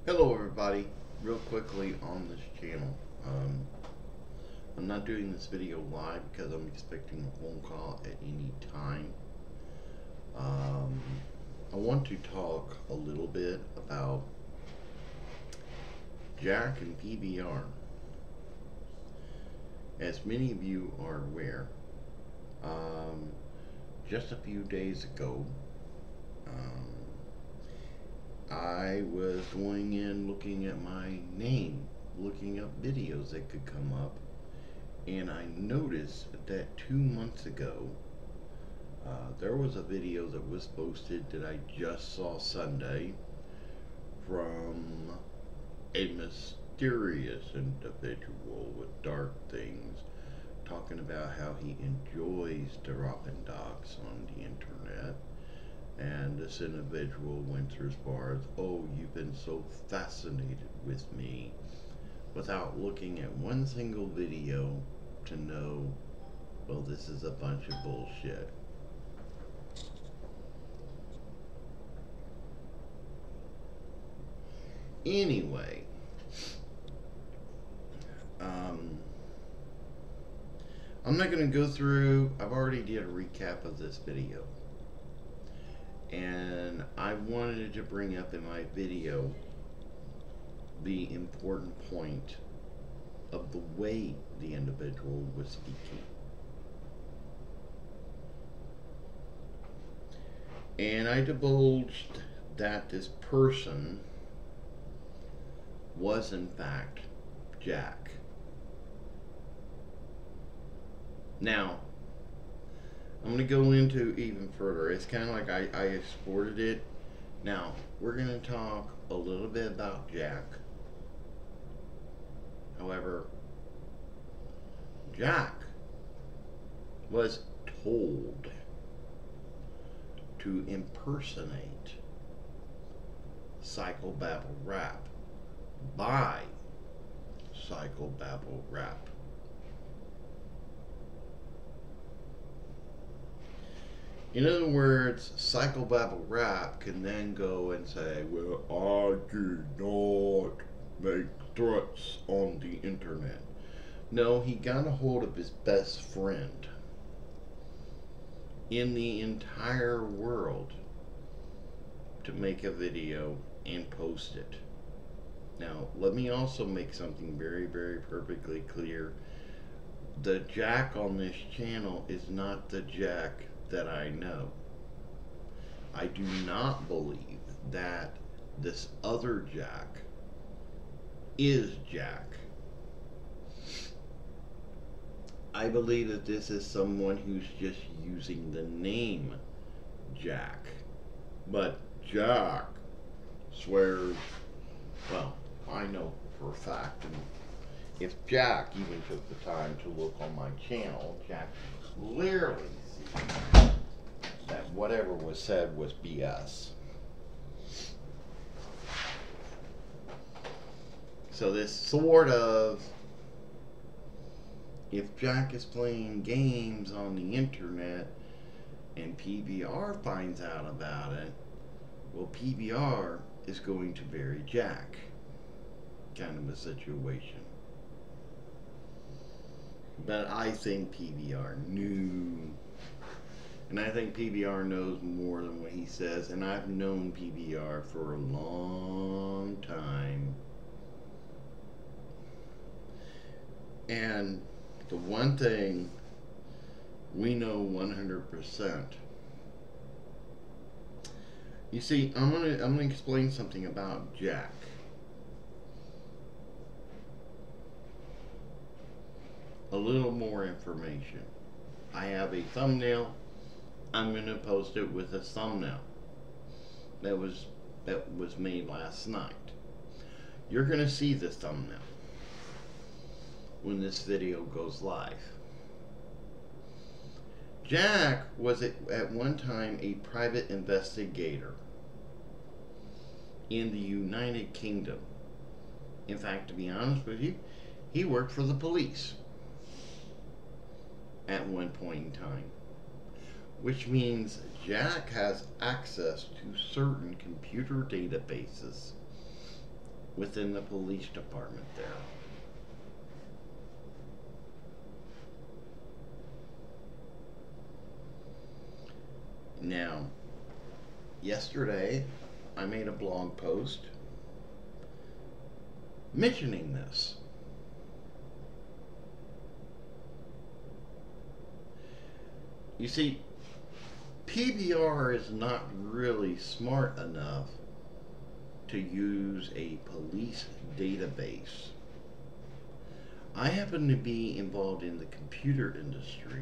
Hello everybody, real quickly on this channel. I'm not doing this video live because I'm expecting a phone call at any time. I want to talk a little bit about Jack and PBR. As many of you are aware, just a few days ago, I was going in looking at my name, looking up videos that could come up, and I noticed that 2 months ago there was a video that was posted that I just saw Sunday from a mysterious individual with dark things, talking about how he enjoys dropping docs on the internet. And this individual went through as far as, oh, you've been so fascinated with me, without looking at one single video to know, well, this is a bunch of bullshit. Anyway, I'm not going to go through, I've already did a recap of this video. And I wanted to bring up in my video the important point of the way the individual was speaking. And I divulged that this person was in fact Jack. Now, I'm going to go into even further. It's kind of like I exported it. Now, we're going to talk a little bit about Jack. However, Jack was told to impersonate Psychobabble Rap by Psychobabble Rap. In other words, Psychobabble Rap can then go and say, well, I do not make threats on the internet. No, he got a hold of his best friend in the entire world to make a video and post it. Now, let me also make something very, very perfectly clear. The Jack on this channel is not the Jack that I know. I do not believe that this other Jack is Jack. I believe that this is someone who's just using the name Jack. But Jack swears, well, I know for a fact, and if Jack even took the time to look on my channel, Jack clearly sees that whatever was said was BS. So this sort of, if Jack is playing games on the internet and PBR finds out about it, well, PBR is going to bury Jack. Kind of a situation. But I think PBR knew. And I think PBR knows more than what he says. And I've known PBR for a long time. And the one thing we know 100%. You see, I'm gonna explain something about Jack. A little more information. I have a thumbnail. I'm going to post it with a thumbnail that was made last night. You're going to see the thumbnail when this video goes live. Jack was at one time a private investigator in the United Kingdom. In fact, to be honest with you, he worked for the police at one point in time, which means Jack has access to certain computer databases within the police department there. Now, yesterday I made a blog post mentioning this. You see, PBR is not really smart enough to use a police database. I happen to be involved in the computer industry.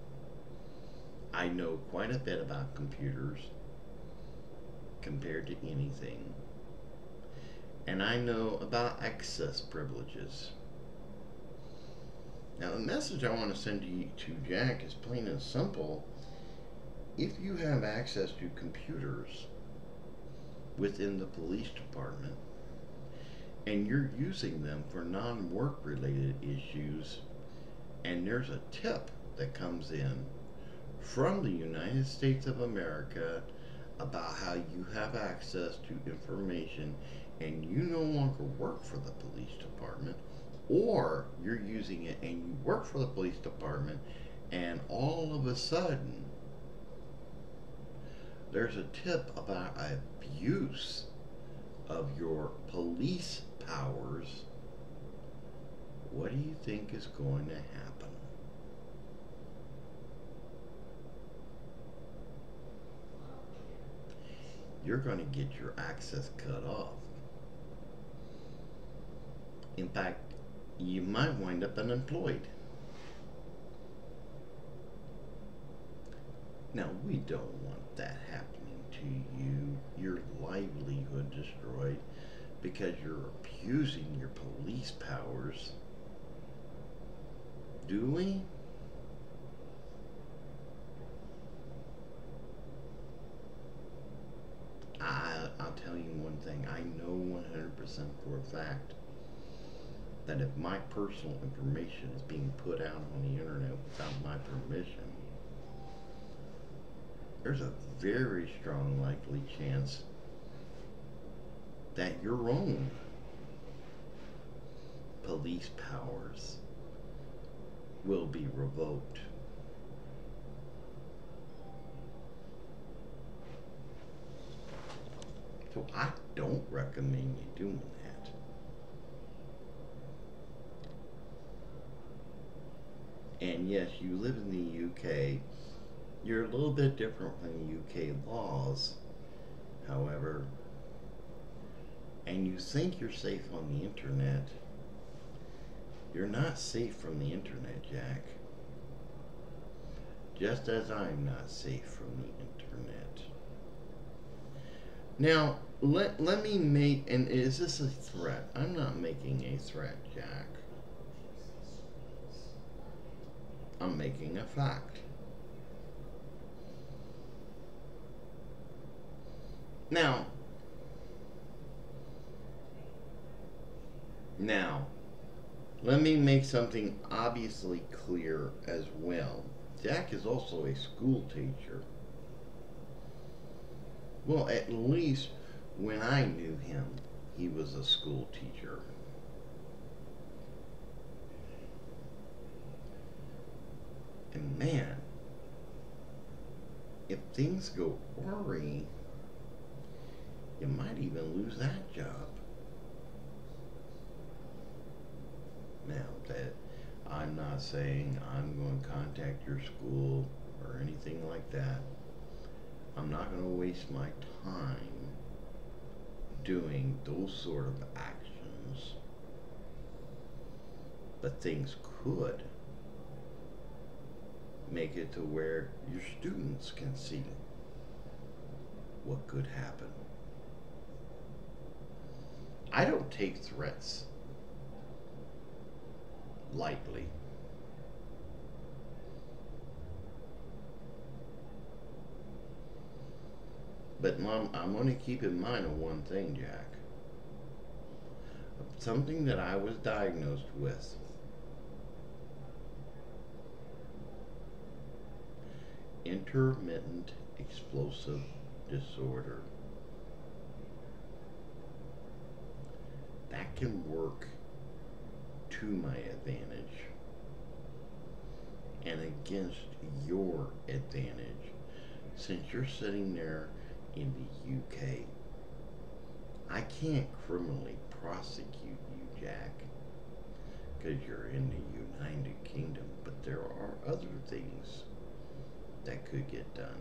I know quite a bit about computers compared to anything. And I know about access privileges. Now, the message I want to send to Jack is plain and simple. If you have access to computers within the police department and you're using them for non-work related issues, and there's a tip that comes in from the United States of America about how you have access to information and you no longer work for the police department, or you're using it and you work for the police department, and all of a sudden there's a tip about abuse of your police powers, what do you think is going to happen? You're going to get your access cut off. In fact, you might wind up unemployed. Now, we don't want that happening to you. Your livelihood destroyed because you're abusing your police powers. Do we? I'll tell you one thing. I know 100% for a fact that if my personal information is being put out on the internet without my permission, there's a very strong likely chance that your own police powers will be revoked. So I don't recommend you doing that. And yes, you live in the UK. You're a little bit different from the UK laws, however, and you think you're safe on the internet. You're not safe from the internet, Jack. Just as I'm not safe from the internet. Now, let me make, and is this a threat? I'm not making a threat, Jack. I'm making a fact. Now, let me make something obviously clear as well. Jack is also a school teacher. Well, at least when I knew him, he was a school teacher. And man, if things go awry, you might even lose that job. Now, that I'm not saying I'm going to contact your school or anything like that. I'm not going to waste my time doing those sort of actions. But things could make it to where your students can see what could happen. I don't take threats lightly. But Mom, I'm going to keep in mind of one thing, Jack. Something that I was diagnosed with. Intermittent explosive disorder. that can work to my advantage and against your advantage. Since you're sitting there in the UK, I can't criminally prosecute you, Jack, because you're in the United Kingdom, but there are other things that could get done.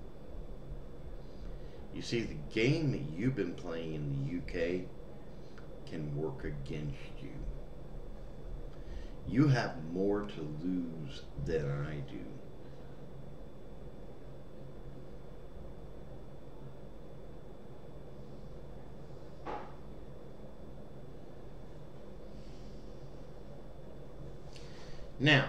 You see, the game that you've been playing in the UK can work against you. You have more to lose than I do. Now,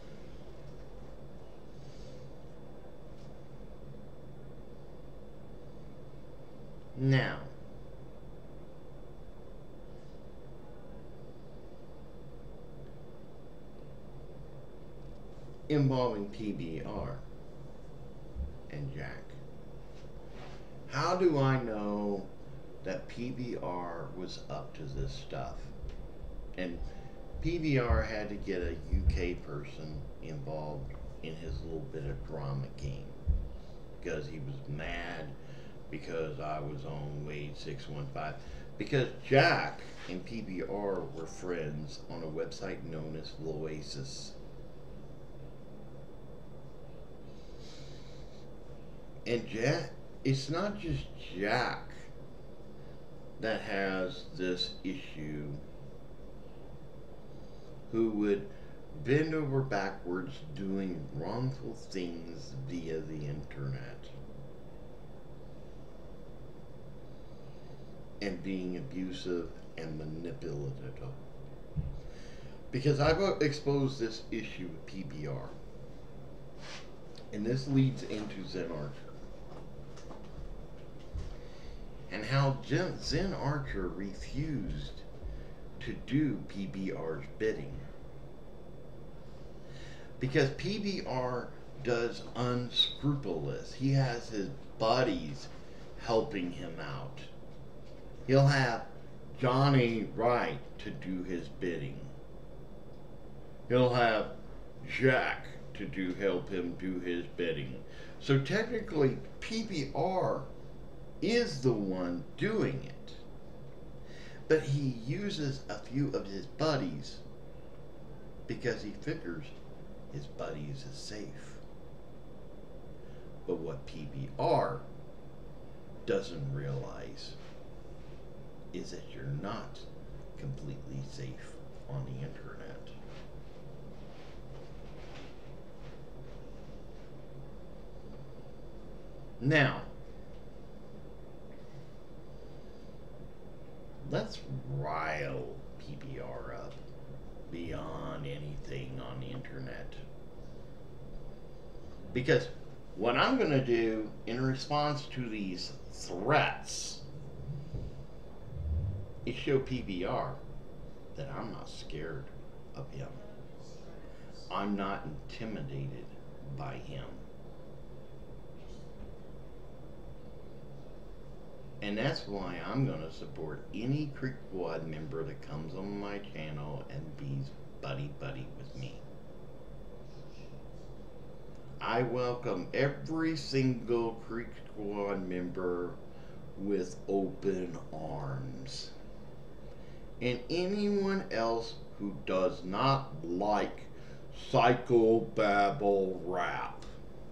involving PBR and Jack. How do I know that PBR was up to this stuff? And PBR had to get a UK person involved in his little bit of drama game because he was mad because I was on Wade 615. Because Jack and PBR were friends on a website known as Loasis. And Jack, it's not just Jack that has this issue, who would bend over backwards doing wrongful things via the internet and being abusive and manipulative. Because I've exposed this issue with PBR, and this leads into Zen Archer. And how Zen Archer refused to do PBR's bidding. Because PBR does unscrupulous. He has his buddies helping him out. He'll have Johnny Wright to do his bidding. He'll have Jack to help him do his bidding. So technically, PBR is the one doing it. But he uses a few of his buddies because he figures his buddies is safe. But what PBR doesn't realize is that you're not completely safe on the internet. Now, let's rile PBR up beyond anything on the internet. Because what I'm going to do in response to these threats is show PBR that I'm not scared of him. I'm not intimidated by him. And that's why I'm going to support any Creek Squad member that comes on my channel and be buddy-buddy with me. I welcome every single Creek Squad member with open arms. And anyone else who does not like psychobabble rap.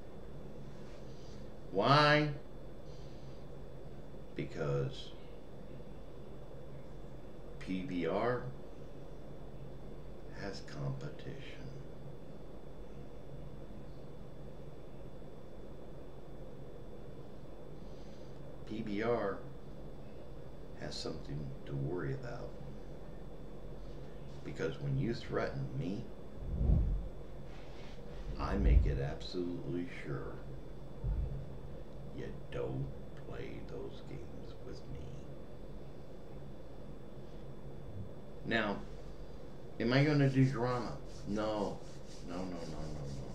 Why? Because PBR has competition. PBR has something to worry about. Because when you threaten me, I make it absolutely sure you don't play those games with me. Now, am I going to do drama? No. No.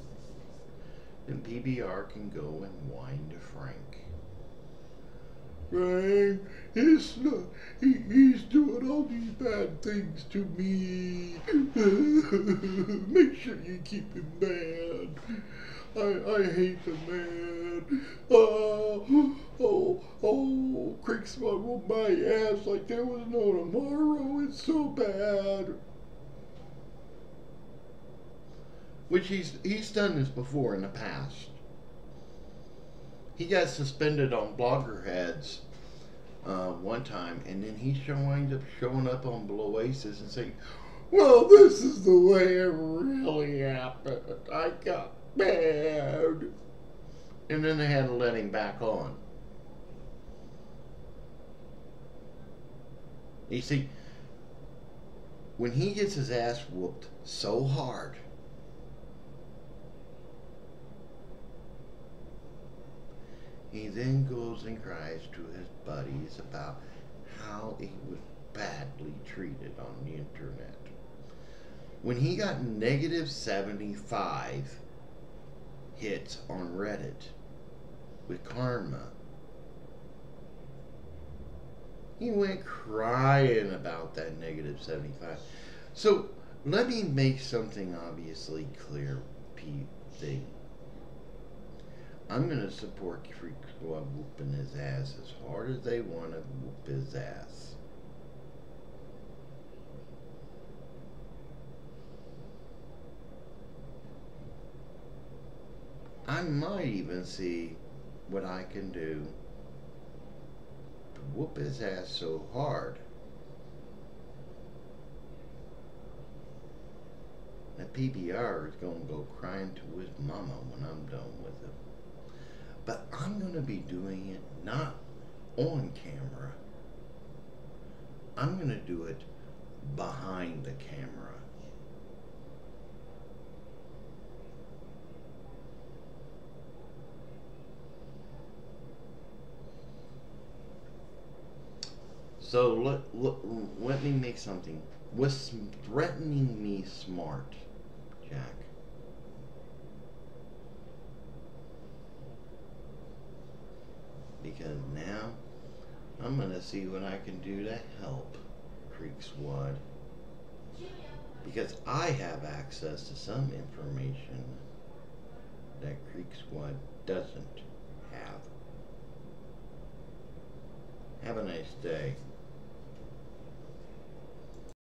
Then PBR can go and whine to Frank. Frank, it's not, he's doing all these bad things to me. Make sure you keep him bad. I hate the man. Creeksmud whooped my ass like there was no tomorrow. It's so bad. Which he's done this before in the past. He got suspended on Bloggerheads one time, and then he winds up showing up on Oasis and saying, "Well, this is the way it really happened. I got mad," and then they had to let him back on. You see, when he gets his ass whooped so hard, he then goes and cries to his buddies about how he was badly treated on the internet. When he got negative 75 hits on Reddit with Karma, he went crying about that negative 75. So let me make something obviously clear, Pete. I'm going to support Creeksmud whooping his ass as hard as they want to whoop his ass. I might even see what I can do to whoop his ass so hard that PBR is going to go crying to his mama when I'm done with him. But I'm going to be doing it not on camera. I'm going to do it behind the camera. So let me make something. Was threatening me smart, Jack? Because now I'm going to see what I can do to help Creeksmud. Because I have access to some information that Creeksmud doesn't have. Have a nice day.